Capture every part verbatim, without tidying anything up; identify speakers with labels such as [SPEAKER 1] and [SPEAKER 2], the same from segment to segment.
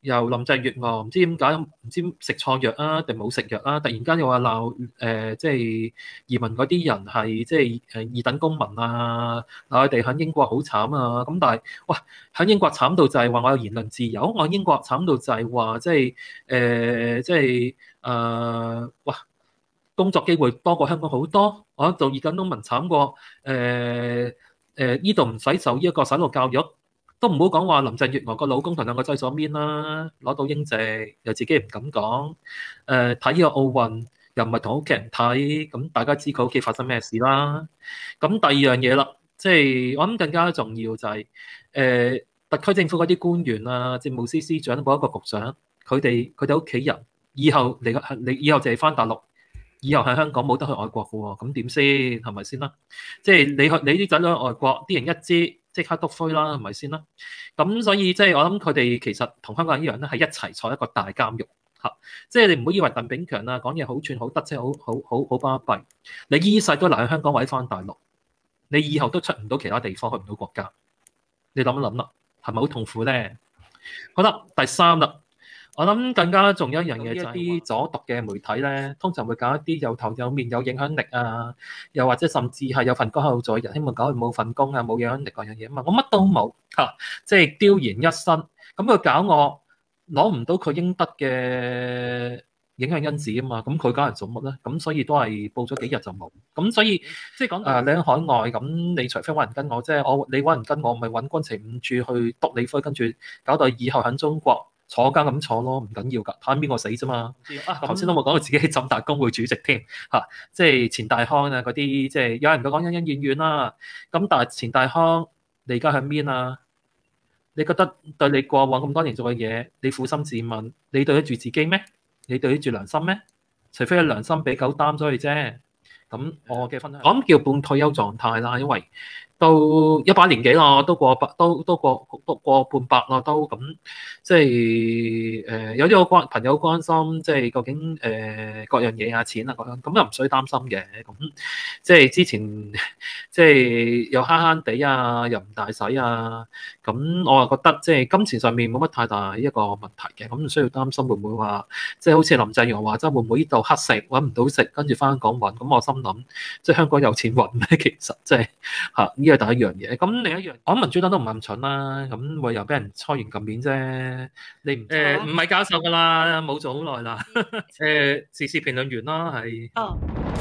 [SPEAKER 1] 由林鄭月娥唔知點解唔知食錯藥啊，定冇食藥啊？突然間又話鬧誒，即係移民嗰啲人係即係誒二等公民啊，鬧佢哋喺英國好慘啊！咁但係哇，喺英國慘到就係話我有言論自由，我喺英國慘到就係話即係誒即係誒哇工作機會多過香港好多，我做二等公民慘過誒誒呢度唔使受呢一個洗腦教育。都唔好講話林鄭月娥個老公同兩個仔咗邊啦，攞到英籍又自己唔敢講，誒睇呢個奧運又唔係同屋企人睇，咁大家知佢屋企發生咩事啦。咁第二樣嘢啦，即係我諗更加重要就係誒特區政府嗰啲官員啊、政務司司長、嗰一個局長，佢哋佢哋屋企人以後嚟你以後就係翻大陸，以後喺香港冇得去外國嘅喎，咁點先係咪先啦？即係你去你啲仔女去外國，啲人一知，即刻篤灰啦，係咪先啦？咁所以即係我諗佢哋其實同香港人一樣咧，係一齊坐一個大監獄嚇。即係你唔好以為鄧炳強啊講嘢好串好得，即係好好好好巴閉。你依世都留喺香港或者翻大陸，你以後都出唔到其他地方，去唔到國家。你諗一諗啦，係咪好痛苦咧？好啦，第三啦。我諗更加重要一樣嘢就係啲左獨嘅媒體咧，通常會搞一啲有頭有面有影響力啊，又或者甚至係有份工喺度做人，希望搞佢冇份工啊，冇影響力嗰樣嘢啊嘛，我乜都冇嚇，即係丟然一身，咁佢搞我攞唔到佢應得嘅影響因子啊嘛，咁佢搞嚟做乜咧？咁所以都係報咗幾日就冇，咁所以即係講誒你喺海外，咁你除非揾人跟我啫，我你揾人跟我，咪揾軍情五處去篤你灰，跟住搞到以後喺中國坐監咁坐咯，唔緊要㗎，睇下邊個死啫嘛。啊，頭先都冇講到自己係浸大工會主席添嚇，即係錢大康啊嗰啲，即係有人講講恩恩怨怨啦。咁但係錢大康，你而家喺邊啊？你覺得對你過往咁多年做嘅嘢，你撫心自問，你對得住自己咩？你對得住良心咩？除非係良心俾狗擔咗佢啫。咁我嘅分享，我諗叫半退休狀態啦，因為都一把年紀咯，都過百，都都過都過半百咯，都咁即係誒、呃、有啲好關朋友關心，即係究竟誒、呃、各樣嘢啊錢啊各樣，咁又唔需要擔心嘅。咁即係之前即係又慳慳地啊，又唔大使啊，咁我啊覺得即係金錢上面冇乜太大一個問題嘅，咁唔需要擔心會唔會話即係好似林鄭月娥話齋會唔會呢度乞食揾唔到食，跟住翻香港揾，咁我心諗即係香港有錢揾咩？其實即係嚇呢個第一樣嘢。咁另一樣，我諗民主黨都唔係咁蠢啦，咁會又俾人搓完撳面啫。你唔誒唔係教授㗎啦，冇做好耐啦。誒時事評論員啦，係。
[SPEAKER 2] 哦。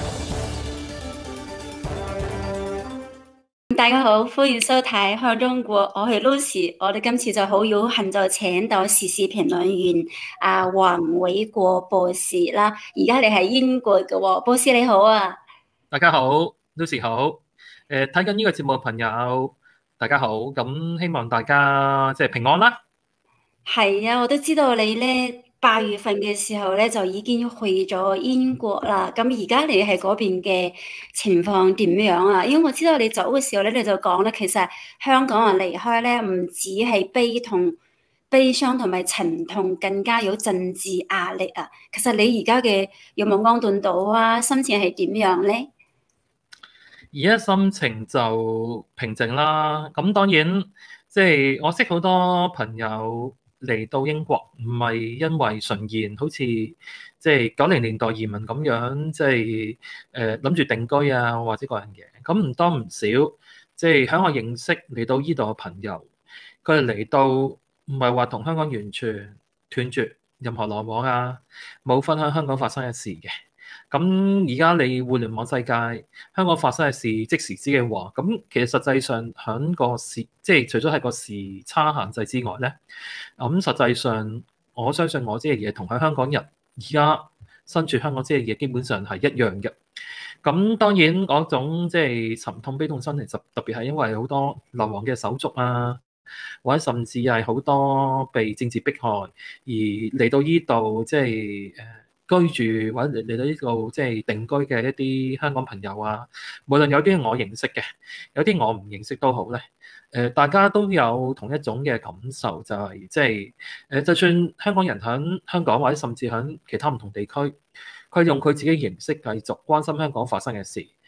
[SPEAKER 2] 大家好，歡迎收睇《向中國》，我係 Lucy，我哋今次就好有幸就請到時事評論員阿黃偉國博士啦。而家你係英國嘅喎，博士你好啊！
[SPEAKER 1] 大家好 ，Lucy 好。誒睇緊呢個節目嘅朋友，大家好。咁希望大家即係平安啦。
[SPEAKER 2] 係啊，我都知道你咧八月份嘅時候咧就已經去咗英國啦。咁而家你喺嗰邊嘅情況點樣啊？因為我知道你走嘅時候咧，你就講咧，其實香港人離開咧唔止係悲痛、悲傷同埋沉痛，更加有政治壓力啊。其實你而家嘅有冇安頓到啊？心情係點樣咧？
[SPEAKER 1] 而家心情就平靜啦。咁當然，即係我識好多朋友嚟到英國，唔係因為純然好似即係九零年代移民咁樣，即係誒諗住定居啊，或者嗰樣嘢。咁唔多唔少，即係喺我認識嚟到依度嘅朋友，佢哋嚟到唔係話同香港完全斷絕任何來往啊，冇分享香港發生嘅事嘅。咁而家你互聯網世界，香港發生嘅事即時知嘅話，咁其實實際上喺個時，即係除咗係個時差限制之外咧，咁實際上我相信我知嘅嘢同喺香港人而家身處香港知嘅嘢基本上係一樣嘅。咁當然嗰種即係沉痛悲痛心情，特特別係因為好多流亡嘅手足啊，或者甚至係好多被政治迫害而嚟到呢度，即係誒。居住或者嚟到呢度即係定居嘅一啲香港朋友啊，無論有啲我認識嘅，有啲我唔認識都好咧。誒，大家都有同一種嘅感受，就係即係誒，就算香港人喺香港或者甚至喺其他唔同地區，佢用佢自己嘅形式繼續關心香港發生嘅事，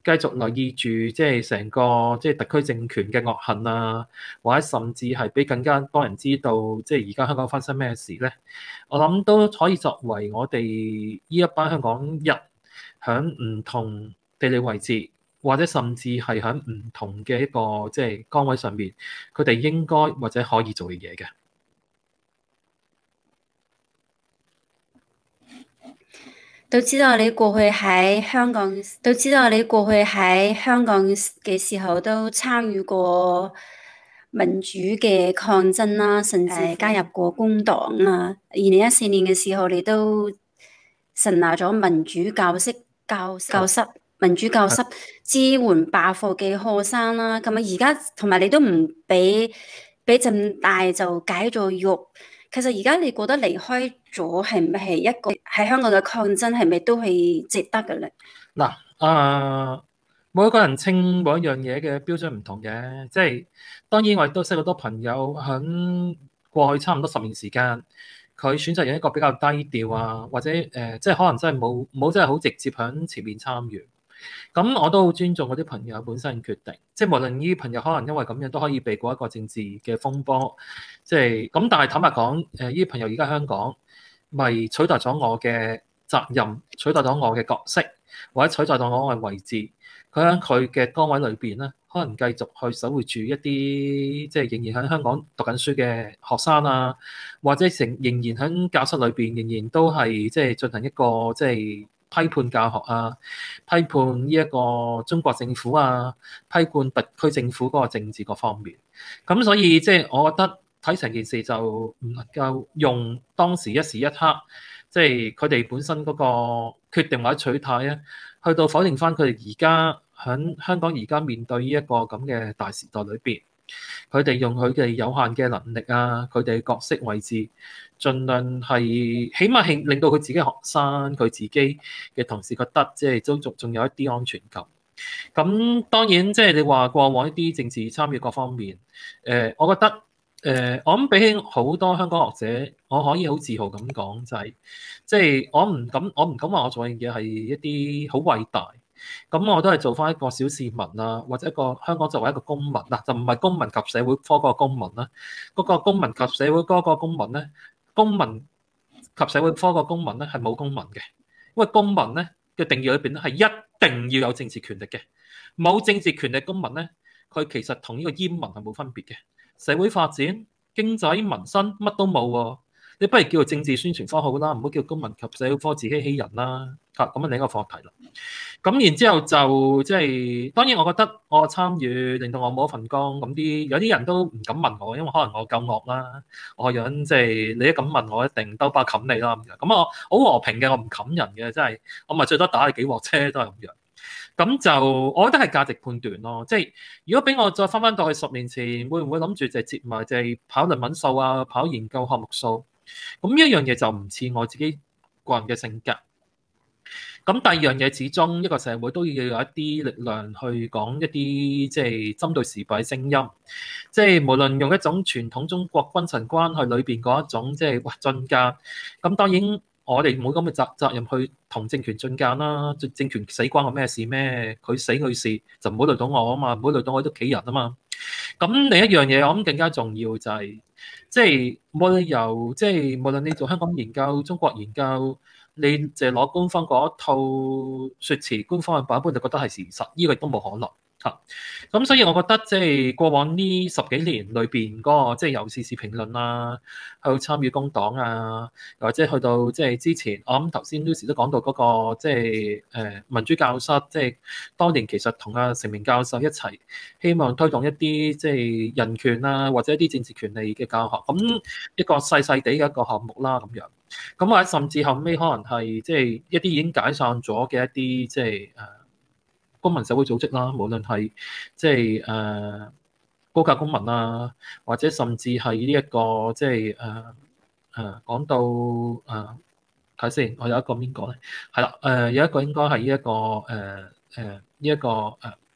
[SPEAKER 1] 繼續留意住即係成個即係特區政權嘅惡行啊，或者甚至係俾更加多人知道即係而家香港發生咩事咧，我諗都可以作為我哋呢一班香港人喺唔同地理位置，或者甚至係喺唔同嘅一個即係崗位上面，佢哋應該或者可以做嘅嘢嘅。
[SPEAKER 2] 都知道你過去喺香港，都知道你過去喺香港嘅時候都參與過民主嘅抗爭啦，甚至加入過工黨啦。二零一四年嘅時候，你都成立咗民主教室教教室民主教室支援罷課嘅學生啦。咁啊，而家同埋你都唔俾俾浸大就解咗獄。其實而家你覺得離開咗係唔係一個喺香港嘅抗爭係咪都係值得嘅咧？
[SPEAKER 1] 嗱，啊，每一個人稱每一樣嘢嘅標準唔同嘅，即係當然我亦都識好多朋友喺過去差唔多十年時間，佢選擇用一個比較低調啊，或者誒、呃，即係可能真係冇冇真係好直接喺前面參與。咁我都好尊重嗰啲朋友本身決定，即係無論呢啲朋友可能因為咁樣都可以避過一個政治嘅風波，即係咁。但係坦白講，誒呢啲朋友而家香港咪取代咗我嘅責任，取代咗我嘅角色，或者取代咗我嘅位置。佢喺佢嘅崗位裏邊咧，可能繼續去守護住一啲即係仍然喺香港讀緊書嘅學生啊，或者成仍然喺教室裏邊仍然都係即係進行一個即係批判教學啊，批判呢一個中國政府啊，批判特區政府嗰個政治各方面。咁所以即係我覺得睇成件事就唔能夠用當時一時一刻，即係佢哋本身嗰個決定或者取態咧，去到否定翻佢哋而家喺香港而家面對呢一個咁嘅大時代裏邊，佢哋用佢哋有限嘅能力啊，佢哋角色位置，盡量係起碼係令到佢自己學生佢自己嘅同事覺得即係都仲仲有一啲安全感。咁當然即係你話過往一啲政治參與各方面，誒，我覺得誒，我諗比起好多香港學者，我可以好自豪咁講，就係即係我唔敢我唔敢話我做嘅嘢係一啲好偉大。咁我都係做翻一個小市民啊，或者一個香港作為一個公民嗱，就唔係公民及社會科嗰個公民啦。嗰個公民及社會科嗰個公民咧，公民及社會科個公民咧係冇公民嘅，因為公民咧嘅定義裏邊咧係一定要有政治權力嘅，冇政治權力公民咧，佢其實同呢個閹民係冇分別嘅。社會發展、經濟、民生乜都冇喎，你不如叫做政治宣傳科好啦，唔好叫公民及社會科自欺欺人啦。嚇，咁啊另一個課題啦。咁然之後就即係當然，我覺得我參與令到我冇一份工，咁啲有啲人都唔敢問我，因為可能我夠惡啦。我樣即係你一咁問我，一定兜巴冚你啦咁樣。咁我好和平嘅，我唔冚人嘅，真係我咪最多打你幾鑊車都係咁樣。咁就我覺得係價值判斷咯。即係如果俾我再翻翻到去十年前，會唔會諗住就係接埋就係跑論文數啊，跑研究項目數？咁呢一樣嘢就唔似我自己個人嘅性格。咁第二樣嘢，始終一個社會都要有一啲力量去講一啲即係針對時弊聲音，即係無論用一種傳統中國君臣關係裏邊嗰一種即係哇進諫，咁當然我哋冇咁嘅責責任去同政權進諫啦，政權死關我咩事咩？佢死佢事就唔好累到我啊嘛，唔好累到我屋企人啊嘛。咁另一樣嘢我諗更加重要就係，即係冇理由即係無論你做香港研究、中國研究。你就攞官方嗰一套説辭，官方嘅版本就覺得係事實，呢個亦都冇可能嚇。咁所以我覺得即係過往呢十幾年裏邊嗰個即係由時事評論啊，去參與工黨啊，或者去到即係之前，我諗頭先 Lucy 都講到嗰個即係誒民主教室，即係當年其實同阿成明教授一齊希望推動一啲即係人權啊，或者一啲政治權利嘅教學，咁一個細細地嘅一個項目啦咁樣。咁或者甚至後尾可能係即係一啲已經解散咗嘅一啲即係誒公民社會組織啦，無論係即係誒高價公民啊，或者甚至係呢一個即係誒誒講到誒睇先，我有一個邊個咧？係啦，誒有一個應該係呢一個誒誒呢一個誒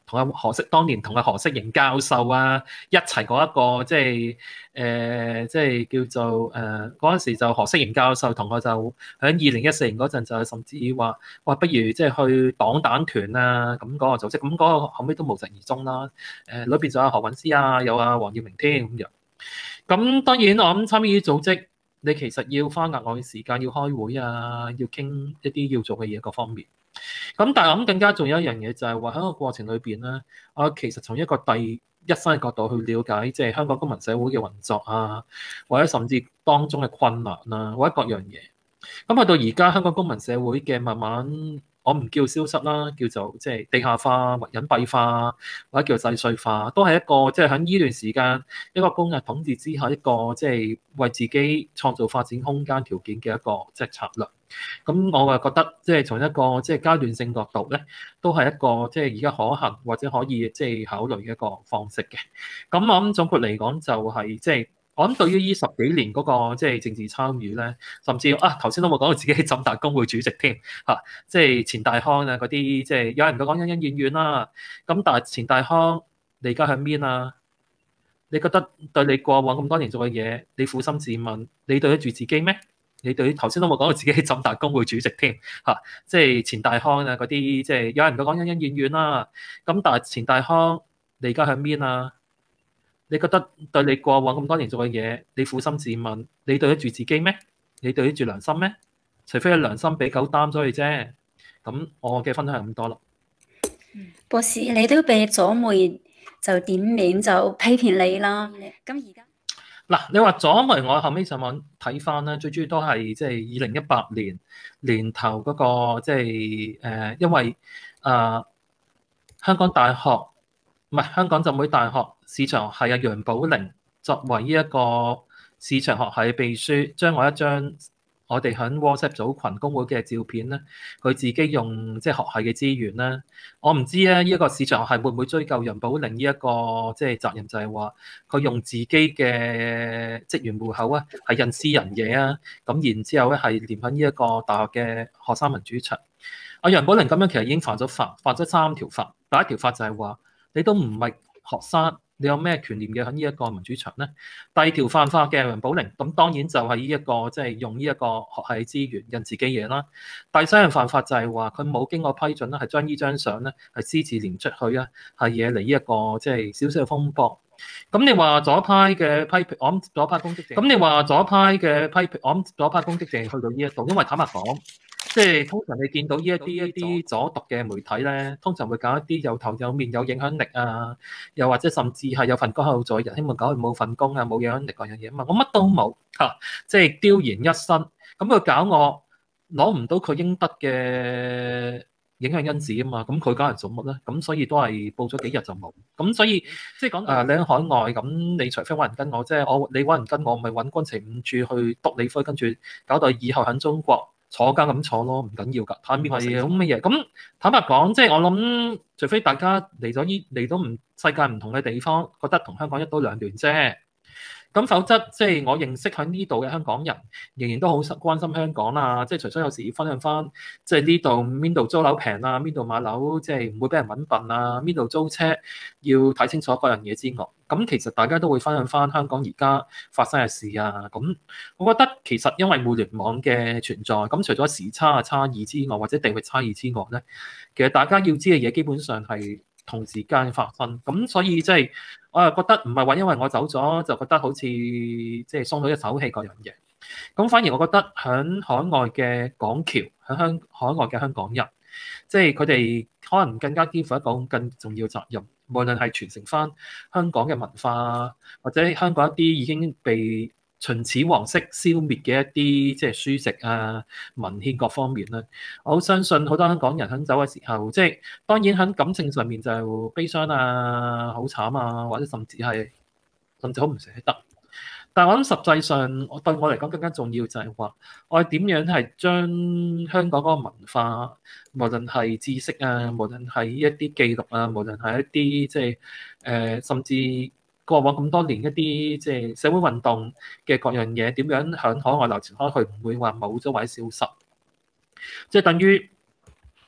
[SPEAKER 1] 同阿何適當年同阿何適凝教授啊一齊嗰一個即係誒即係叫做誒嗰陣時就何適凝教授同我就喺二零一四年嗰陣就甚至話哇不如即係去擋蛋團啊咁嗰個組織，咁嗰個後尾都無疾而終啦。誒裏邊仲有何韻詩啊，有阿黃耀明添咁樣。咁當然我諗參與組織，你其實要花額外嘅時間，要開會啊，要傾一啲要做嘅嘢各方面。咁但係我諗更加重要一樣嘢就係話喺個過程裏邊咧，我其實從一個第一身嘅角度去了解，即係香港公民社會嘅運作啊，或者甚至當中嘅困難啊，或者各樣嘢。咁去到而家香港公民社會嘅慢慢，我唔叫消失啦，叫做即係地下化或隱蔽化，或者叫細碎化，都係一個即係喺呢段時間一個高壓統治之下一個即係為自己創造發展空間條件嘅一個即係策略。咁我就覺得即係從一個即係階段性角度咧，都係一個即係而家可行或者可以即係考慮嘅一個方式嘅。咁我諗總括嚟講就係即係。我諗對於呢十幾年嗰個即係政治參與咧，甚至啊頭先都冇講到自己係浸大工會主席添嚇，即係錢大康啊嗰啲，即係有人講恩恩怨怨啦。咁但係錢大康，你而家喺邊啊？你覺得對你過往咁多年做嘅嘢，你撫心自問，你對得住自己咩？你對頭先都冇講到自己係浸大工會主席添嚇，即係錢大康啊嗰啲，即係有人講恩恩怨怨啦。咁但係錢大康，你而家喺邊啊？你覺得對你過往咁多年做嘅嘢，你撫心自問，你對得住自己咩？你對得住良心咩？除非係良心俾狗擔咗你啫。咁我嘅分享係咁多啦。
[SPEAKER 2] 博士，你都俾左媒就點名就批評你啦。咁而家
[SPEAKER 1] 嗱，你話左媒，我後尾上網睇翻咧，最主要都係即係二零一八年年頭嗰個即係誒，因為啊、呃、香港大學唔係香港浸會大學市場學系啊楊寶玲作為呢一個市場學系秘書，將我一張我哋喺 WhatsApp 組群工會嘅照片咧，佢自己用即係學系嘅資源咧，我唔知咧呢一個市場學系會唔會追究楊寶玲呢一個即係責任，就係話佢用自己嘅職員戶口啊，係印私人嘢啊，咁然之後咧係連喺呢一個大學嘅學生民主牆。阿楊寶玲咁樣其實已經犯咗法，犯咗三條法。第一條法就係話你都唔係學生，你有咩權利嘅喺呢一個民主牆咧？第二條犯法嘅楊寶玲，咁當然就係呢一個即係、就是、用呢一個學系資源印自己嘢啦。第三樣犯法就係話佢冇經過批准啦，係將呢張相咧係私自連出去啊，係惹嚟呢一個即係少少嘅風波。咁你話左派嘅批評，我諗左派攻擊性。咁你話左派嘅批評，我諗左派攻擊性去到呢一度，因為坦白講。即係通常你見到呢一啲一啲左獨嘅媒體咧，通常會搞一啲有頭有面有影響力啊，又或者甚至係有份工喺度做人，希望搞佢冇份工啊，冇影響力嗰樣嘢啊嘛，我乜都冇嚇，即係丟然一身，咁佢搞我攞唔到佢應得嘅影響因子啊嘛，咁佢搞嚟做乜咧？咁所以都係報咗幾日就冇，咁所以即係講誒你喺海外，咁你除非揾人跟我啫，我你揾人跟我，咪揾軍情五處去督你灰，跟住搞到以後喺中國。坐監咁坐咯，唔緊要㗎。睇下邊個係咁乜嘢。咁坦白講，即係我諗，除非大家嚟咗依嚟到唔世界唔同嘅地方，覺得同香港一刀兩斷啫。咁否則，即係我認識喺呢度嘅香港人，仍然都好關心香港啦。即係除咗有時要分享翻，即係呢度邊度租樓平啊，邊度買樓即係唔會俾人揾笨啊，邊度租車要睇清楚嗰樣嘢之外，咁其實大家都會分享翻香港而家發生嘅事啊。咁我覺得其實因為互聯網嘅存在，咁除咗時差嘅差異之外，或者地域差異之外咧，其實大家要知嘅嘢基本上係同時間發生。咁所以即係我又覺得唔係話因為我走咗就覺得好似即係鬆咗一口氣嗰樣嘢。咁反而我覺得喺海外嘅港僑，喺香海外嘅香港人，即係佢哋可能更加肩負一個更重要責任，無論係傳承翻香港嘅文化，或者香港一啲已經被秦始皇式消滅嘅一啲即係書籍啊、文獻各方面咧，我好相信好多香港人喺走嘅時候，即係當然喺感情上面就悲傷啊、好慘啊，或者甚至係甚至好唔捨得。但係我諗實際上，我對我嚟講更加重要就係話，我係點樣係將香港嗰個文化，無論係知識啊，無論係一啲記錄啊，無論係一啲即係誒，甚至過往咁多年一啲即係社會運動嘅各樣嘢，點樣響海外流傳開去，唔會話冇咗或者消失，即係等於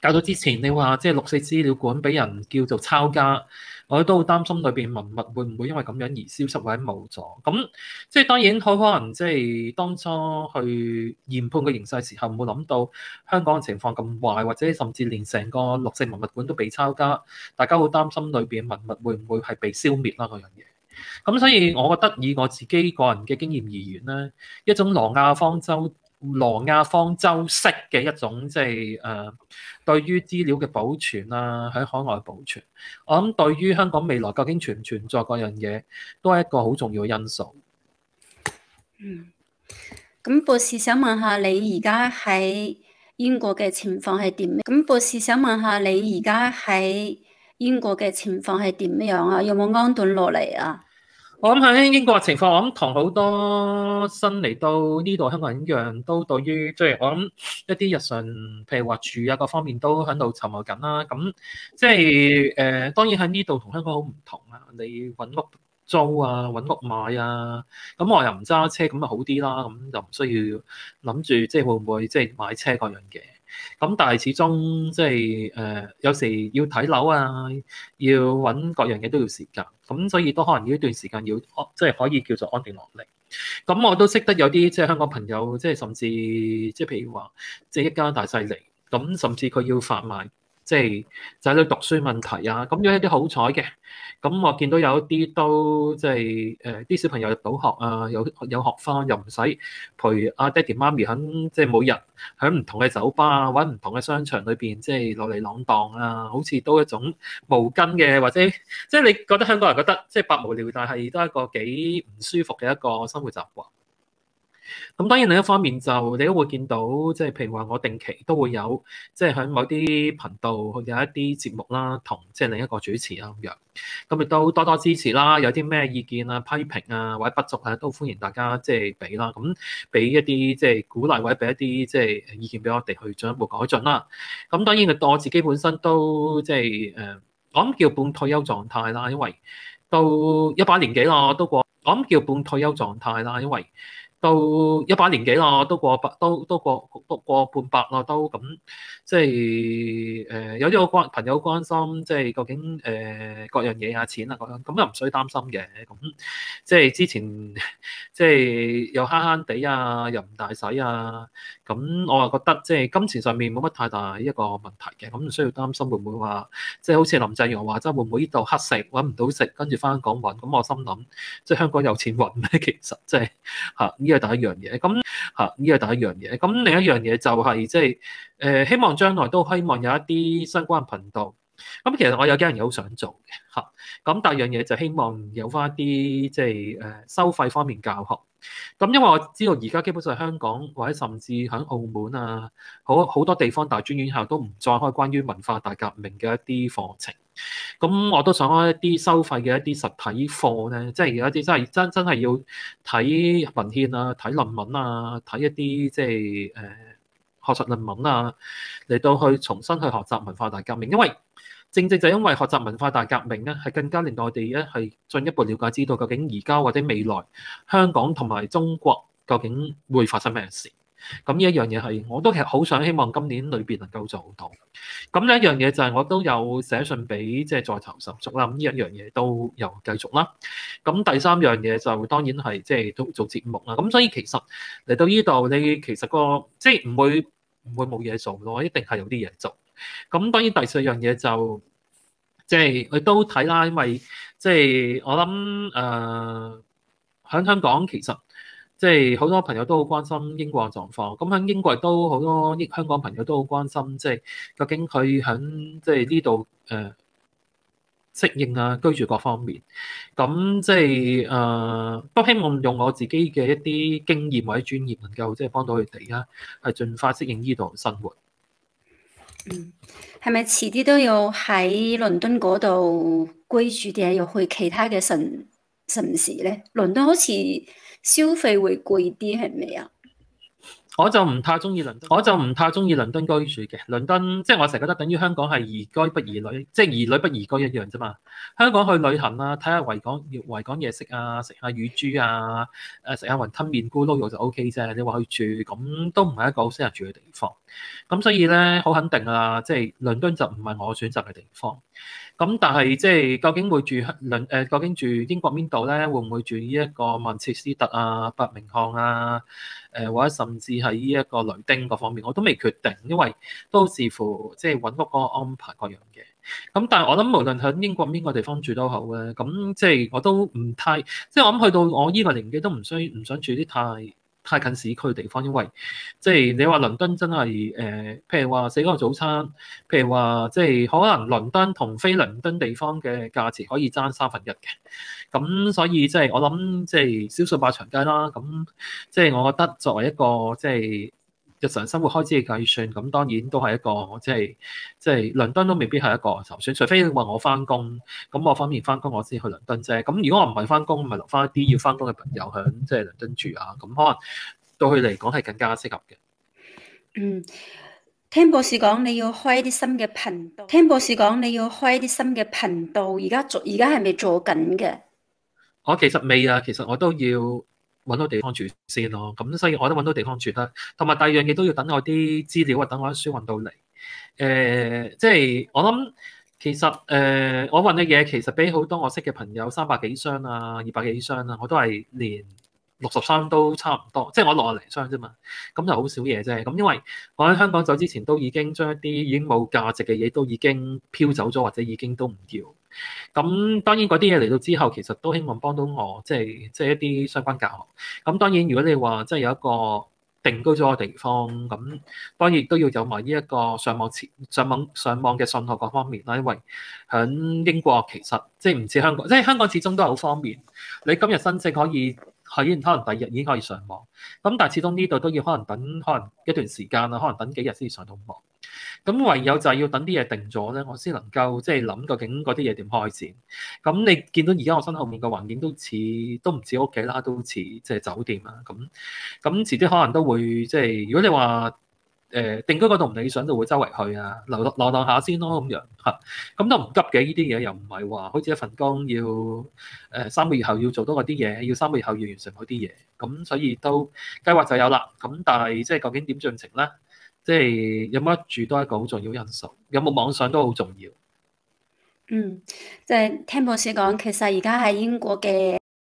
[SPEAKER 1] 較早之前你話即係六四資料館俾人叫做抄家，我都好擔心裏邊文物會唔會因為咁樣而消失或者冇咗。咁即係當然好可能即係當初去研判個形勢時候冇諗到香港嘅情況咁壞，或者甚至連成個六四文物館都被抄家，大家好擔心裏邊文物會唔會係被消滅啦嗰樣嘢。咁所以我覺得以我自己個人嘅經驗而言咧，一種挪亞方舟。挪亞方舟式嘅一種即係誒，對於資料嘅保存啊，喺海外保存，我諗對於香港未來究竟存唔存在嗰樣嘢，都係一個好重要嘅因素。
[SPEAKER 2] 嗯，咁博士想問下你而家喺英國嘅情況係點？咁博士想問下你而家喺英國嘅情況係點樣啊？有冇安頓落嚟啊？
[SPEAKER 1] 我諗喺英國嘅情況，我諗同好多新嚟到呢度香港人一樣，都對於即係我諗一啲日常，譬如話住啊各方面都喺度籌謀緊啦。咁即係誒，當然喺呢度同香港好唔同啊。你揾屋租啊，揾屋買啊，咁我又唔揸車，咁就好啲啦。咁就唔需要諗住即係會唔會即係買車嗰樣嘢。咁但係始終即係誒，有時要睇樓啊，要揾各樣嘢都要時間，咁所以都可能要一段時間要即係可以叫做安定落嚟。咁我都識得有啲即係香港朋友，即係甚至即係譬如話，即係一家大細嚟，咁甚至佢要發埋即係仔女讀書問題啊，咁樣一啲好彩嘅。咁我見到有一啲都即係誒啲小朋友入到學啊，有有學返，又唔使陪阿爹哋媽咪喺即係每日喺唔同嘅酒吧啊，或者唔同嘅商場裏邊即係落嚟浪蕩啊，好似都一種無根嘅，或者即係你覺得香港人覺得即係百無聊，但係都係一個幾唔舒服嘅一個生活習慣。咁當然另一方面就你都會見到，即係譬如話我定期都會有，即係喺某啲頻道有一啲節目啦，同即係另一個主持啊咁樣，咁亦都多多支持啦。有啲咩意見啊、批評啊或者不足啊，都歡迎大家即係俾啦。咁俾一啲即係鼓勵或者俾一啲即係意見俾我哋去進一步改進啦。咁當然我自己本身都即係誒，我諗叫半退休狀態啦，因為到一把年紀啦，我都過，我諗叫半退休狀態啦，因為。到一把年紀啦，都過百，都都過都過半百啦，都咁即係誒有啲好關朋友關心，即係究竟誒、呃、各樣嘢啊、錢啊各樣，咁又唔需要擔心嘅。咁即係之前即係又慳慳地啊，又唔大使啊，咁我啊覺得即係金錢上面冇乜太大一個問題嘅，咁唔需要擔心會唔會話即係好似林鄭月娥話齋會唔會呢度乞食揾唔到食，跟住翻香港揾，咁我心諗即係香港有錢揾咩？其實即係嚇。呢個第一樣嘢，咁嚇呢個第一樣嘢，咁另一樣嘢就係即係誒，希望將來都希望有一啲相關頻道。咁其實我有幾樣嘢好想做嘅嚇。咁第二樣嘢就希望有翻一啲即係誒收費方面教學。咁因為我知道而家基本上香港或者甚至喺澳門啊，好好多地方大專院校都唔再開關於文化大革命嘅一啲課程。咁我都想開一啲收費嘅一啲實體課咧，即係有一啲真係真真係要睇文獻啊、睇論文啊、睇一啲即係誒學術論文啊，嚟到去重新去學習文化大革命。因為正正就因為學習文化大革命咧，係更加令到我哋咧係進一步了解知道究竟而家或者未來香港同埋中國究竟會發生咩事。咁呢一樣嘢係我都其實好想希望今年裏邊能夠做到。咁呢一樣嘢就係我都有寫信俾即係在囚手足啦。咁呢一樣嘢都有繼續啦。咁第三樣嘢就當然係即係都做節目啦。咁所以其實嚟到呢度，你其實個即係唔會唔會冇嘢做咯，一定係有啲嘢做。咁當然第四樣嘢就即係你都睇啦，因為即係我諗誒喺香港其實。即係好多朋友都好關心英國嘅狀況，咁喺英國都好多香港朋友都好關心，即係究竟佢喺即係呢度誒適應啊居住各方面，咁即係誒都希望用我自己嘅一啲經驗或者專業，能夠即係幫到佢哋啊，係盡快適應呢度生活。
[SPEAKER 2] 嗯，係咪遲啲都要喺倫敦嗰度居住，定係要去其他嘅城城市咧？倫敦好似消費會貴啲，係咪啊？
[SPEAKER 1] 我就唔太中意倫敦，我就唔太中意倫敦居住嘅。倫敦即係我成日覺得等於香港係宜居不宜旅，即係宜旅不宜居一樣啫嘛。香港去旅行啊，睇下維港維港嘢食啊，食下乳豬啊，誒食下雲吞麵、咕嚕肉就 O K 啫。你話去住咁都唔係一個好適合住嘅地方。咁所以咧好肯定啊，即係倫敦就唔係我選擇嘅地方。咁但係即係究竟會住倫誒？究竟住英國邊度咧？會唔會住呢一個曼徹斯特啊、伯明翰啊？誒或者甚至係呢一個雷丁嗰方面，我都未決定，因為都視乎即係揾屋嗰個安排各樣嘅。咁但係我諗無論喺英國邊個地方住都好咧，咁即係我都唔太，即係我諗去到我呢個年紀都唔需唔想住啲太太近市區嘅地方，因為即係你話倫敦真係誒、呃，譬如話食嗰個早餐，譬如話即係可能倫敦同非倫敦地方嘅價錢可以爭三分一嘅，咁所以即係我諗即係小數霸長街啦，咁即係我覺得作為一個即係日常生活開支嘅計算，咁當然都係一個即係即係倫敦都未必係一個首選，除非話我翻工，咁我方面翻工我先去倫敦啫。咁如果我唔係翻工，咪留翻一啲要翻工嘅朋友喺即係倫敦住啊，咁可能對佢嚟講係更加適合嘅。
[SPEAKER 2] 嗯，聽博士講你要開一啲新嘅頻道，聽博士講你要開一啲新嘅頻道，而家做而家係咪做緊嘅？
[SPEAKER 1] 我其實未啊，其實我都要揾到地方住先咯。咁所以我都揾到地方住得，同埋第二樣嘢都要等我啲資料啊，等我啲書揾到嚟。誒、呃，即係我諗其實誒、呃，我揾嘅嘢其實比好多我識嘅朋友三百幾箱啊、二百幾箱啊，我都係連六十箱都差唔多，即係我六廿零箱啫嘛。咁就好少嘢啫。咁因為我喺香港走之前都已經將一啲已經冇價值嘅嘢都已經飄走咗，或者已經都唔要。咁當然嗰啲嘢嚟到之後，其實都希望幫到我，即係即係一啲相關教學。咁當然如果你話即係有一個定居咗嘅地方，咁當然都要有埋呢一個上網前上網上網嘅信號各方面啦。因為喺英國其實即係唔似香港，即係香港始終都係好方便。你今日申請可以可以可能第二日已經可以上網，咁但係始終呢度都要可能等可能一段時間啦，可能等幾日先上到網。咁唯有就係要等啲嘢定咗咧，我先能夠即係諗究竟嗰啲嘢點開展。咁你見到而家我身後面嘅環境都似都唔似屋企啦，都似即係酒店啊。咁咁遲啲可能都會即係如果你話誒、呃、定居嗰度唔理想，就會周圍去啊，流流浪下先咯咁樣嚇。咁都唔急嘅，呢啲嘢又唔係話好似一份工要誒、呃、三個月後要做多嗰啲嘢，要三個月後要完成嗰啲嘢。咁所以都計劃就有啦。咁但係即係究竟點進程咧？即係有冇得住都係一個好重要因素，有冇網上都好重要。
[SPEAKER 2] 嗯，即係聽博士講，其實而家喺英國嘅。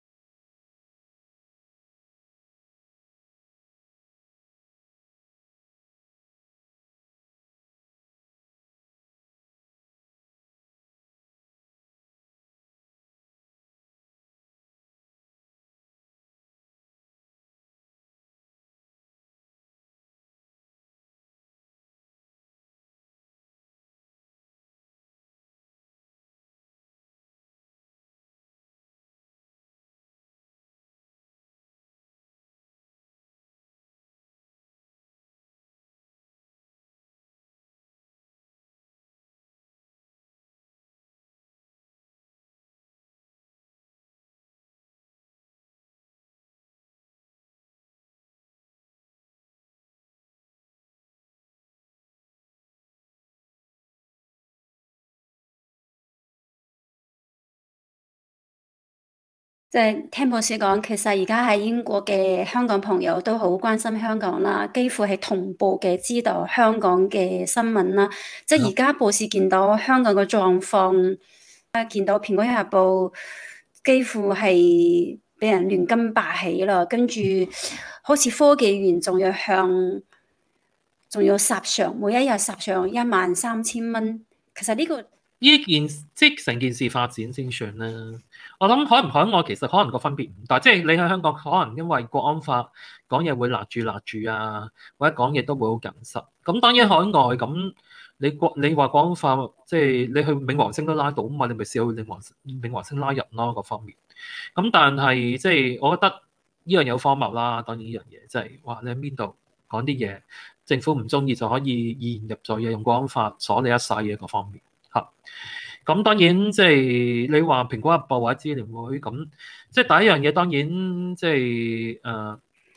[SPEAKER 2] 即係聽博士講，其實而家喺英國嘅香港朋友都好關心香港啦，幾乎係同步嘅知道香港嘅新聞啦。即係而家博士見到香港嘅狀況，啊，見到《蘋果日報》幾乎係俾人亂咁霸起啦，跟住好似科技園仲要向，仲要殺上，每一日殺上一萬三千蚊。其實呢個
[SPEAKER 1] 呢件即係成件事發展先算啦。我諗海唔海外其實可能個分別唔大，即係你喺香港可能因為國安法講嘢會勒住勒住啊，或者講嘢都會好謹慎。咁當然海外咁你國你話國安法，即係你去冥王星都拉到啊嘛，你咪試去冥王冥王星拉人咯，各方面。咁但係即係我覺得呢樣有荒謬啦。當然呢樣嘢即係話你喺邊度講啲嘢，政府唔中意就可以以言入罪，用國安法鎖你一世嘅各方面。咁當然即係你話蘋果日報或者支聯會咁，即係第一樣嘢當然即係誒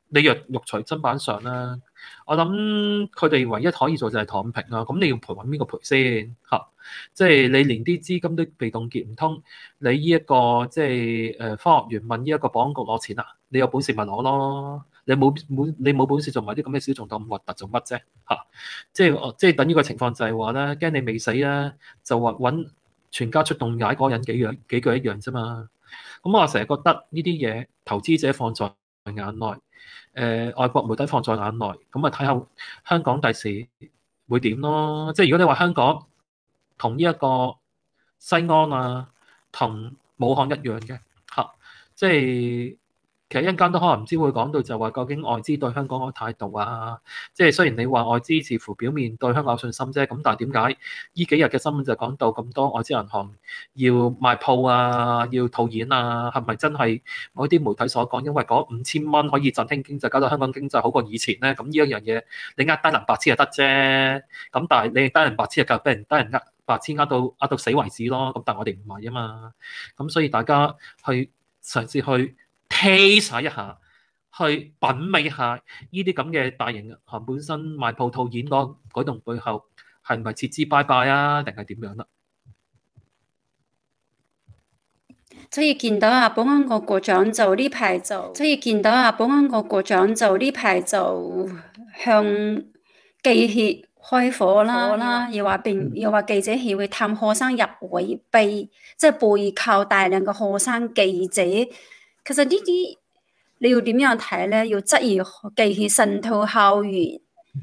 [SPEAKER 1] 你若肉隨砧板上啦，我諗佢哋唯一可以做就係躺平啦。咁你要賠揾邊個賠先嚇？即係你連啲資金都被凍結唔通，你呢一個即係誒科學園問呢一個保安局攞錢啊？你有本事咪攞咯？你冇冇你冇本事做埋啲咁嘅小眾咁核突做乜啫嚇？即係即係等於個情況就係話咧，驚你未死咧，就話揾全家出動踩嗰個人幾樣幾句一樣啫嘛。咁我成日覺得呢啲嘢投資者放在眼內，誒、呃、外國媒體放在眼內，咁啊睇下香港第時會點咯。即係如果你話香港同呢一個西安啊，同武漢一樣嘅嚇，即係其實一陣間都可能唔知會講到就話究竟外資對香港嘅態度啊，即係雖然你話外資似乎表面對香港有信心啫，咁但係點解呢幾日嘅新聞就講到咁多外資銀行要賣鋪啊，要套現啊，係咪真係某啲媒體所講？因為嗰五千蚊可以振興經濟，搞到香港經濟好過以前咧，咁呢一樣嘢你呃低能白痴就得啫，咁但係你低能白痴就夠俾人低人呃白痴呃到呃到死為止咯，咁但係我哋唔係啊嘛，咁所以大家去嘗試去 taste 一下，去品味一下呢啲咁嘅大型銀行本身賣鋪套現嗰嗰棟背後係咪撤資拜拜啊，定係點樣啦？
[SPEAKER 2] 所以見到啊，保安局局長就呢排就，所以見到啊，保安局局長就呢排就向記協開火啦，啦又話並又話記者協會探學生入圍背，即係背靠大量嘅學生記者。其實呢啲你要點樣睇咧？要質疑記協滲透校園，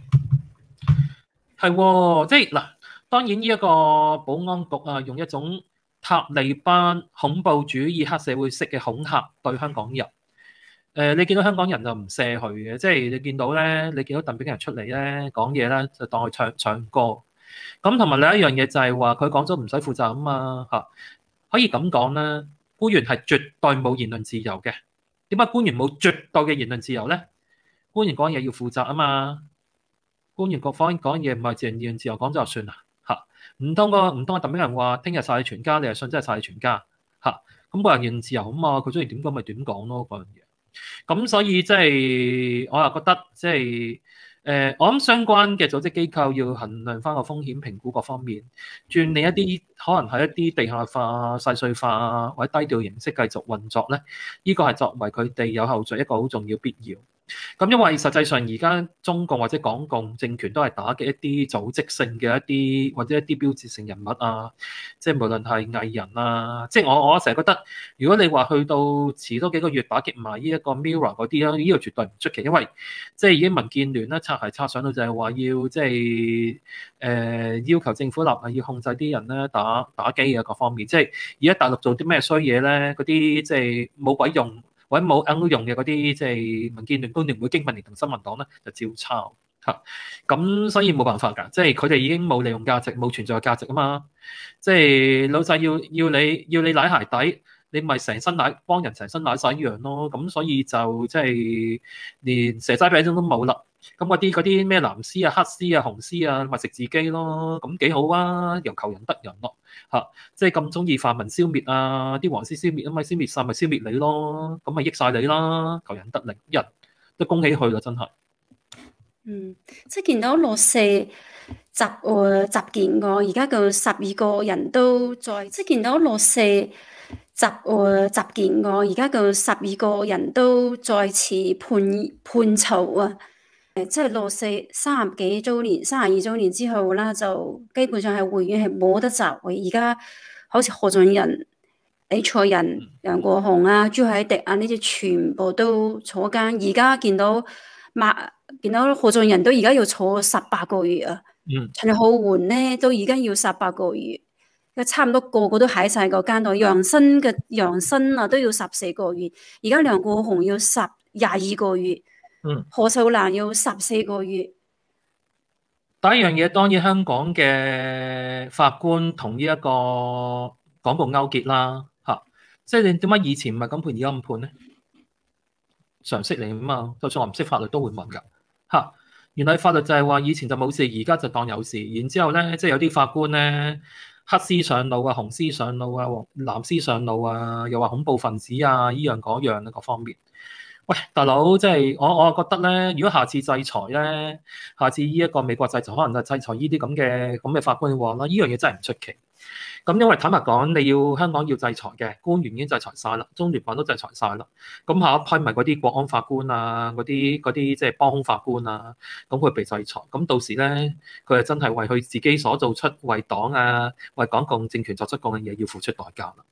[SPEAKER 1] 係喎，即係嗱，當然呢一個保安局啊，用一種塔利班恐怖主義黑社會式嘅恐嚇對香港人。誒、呃，你見到香港人就唔卸佢嘅，即係你見到咧，你見到鄧炳強出嚟咧講嘢咧，就當佢唱唱歌。咁同埋另一樣嘢就係話佢講咗唔使負責啊嘛嚇，可以咁講啦，官員係絕對冇言論自由嘅。點解官員冇絕對嘅言論自由咧？官員講嘢要負責啊嘛，官員各方講嘢唔係自然言論自由講咗就算啦嚇，唔通個唔通個鄧炳強話聽日殺你全家，你係信真係殺你全家嚇？咁個人言論自由啊嘛，佢中意點講咪點講咯嗰樣嘢。咁所以即係我又覺得即係誒，我諗相關嘅組織機構要衡量翻個風險評估各方面，轉嚟一啲可能係一啲地下化、細碎化或者低調形式繼續運作咧，呢個係作為佢哋有後續一個好重要必要。咁因為實際上而家中共或者港共政權都係打擊一啲組織性嘅一啲或者一啲標誌性人物啊，即係無論係藝人啊，即係我我成日覺得，如果你話去到遲多幾個月打擊埋呢一個 Mirror 嗰啲啦，呢個絕對唔出奇，因為即係已經民建聯咧擦鞋擦上到就係話要即係誒要求政府立例要控制啲人咧打打機啊各方面，即係而家大陸做啲咩衰嘢咧，嗰啲即係冇鬼用。或者冇啱用嘅嗰啲，即係民建聯、工聯會、經民聯同新民黨咧，就照抄嚇。咁所以冇辦法㗎，即係佢哋已經冇利用價值、冇存在價值啊嘛。即係老細要要你要你舐鞋底，你咪成身舐幫人成身舐晒一樣咯。咁所以就即係連蛇齋餅糭都冇啦。咁嗰啲嗰啲咩藍絲啊、黑絲啊、紅絲啊，咪食自己咯。咁幾好啊，又求人得人咯。嚇！即係咁中意泛民消滅啊，啲黃絲消滅啊嘛，消滅晒咪消滅你咯，咁咪益晒你啦，求人得力，人都恭喜佢啦，真係。
[SPEAKER 2] 嗯，即係見到六四集誒集結個，而家嘅十二個人都在，即係見到六四集誒集結個，而家嘅十二個人都再次判判囚啊！誒，即係六四三十幾週年、三十二週年之後啦，就基本上係會員係冇得集會。而家好似何俊仁、李卓人、梁國雄啊、朱凱迪啊呢啲全部都坐監。而家見到馬見到何俊仁都而家要坐十八個月啊。
[SPEAKER 1] 嗯。
[SPEAKER 2] 陳浩桓咧都而家要十八個月，差唔多個個都喺晒個監度。楊新嘅楊新啊都要十四個月，而家梁國雄要十廿二個月。
[SPEAKER 1] 嗯，
[SPEAKER 2] 何秀蘭要十四個月。
[SPEAKER 1] 第一樣嘢當然香港嘅法官同呢一個港共勾結啦，嚇，即係你點解以前唔係咁判，而家咁判咧？常識嚟啊嘛，就算我唔識法律都會問㗎，嚇。原來法律就係話以前就冇事，而家就當有事。然之後咧，即係有啲法官咧，黑絲上路啊，紅絲上路啊，黃藍絲上路啊，又話恐怖分子啊，依樣嗰樣啊，各方面。 喂，大佬，即係我我覺得咧，如果下次制裁咧，下次呢一個美國制裁，可能就制裁呢啲咁嘅咁嘅法官嘅話啦，呢樣嘢真係唔出奇。咁因為坦白講，你要香港要制裁嘅官員已經制裁晒啦，中聯辦都制裁晒啦。咁下一批咪嗰啲國安法官啊，嗰啲嗰啲即係幫兇法官啊，咁佢被制裁。咁到時咧，佢係真係為佢自己所做出為黨啊、為港共政權作出過嘅嘢，要付出代價啦。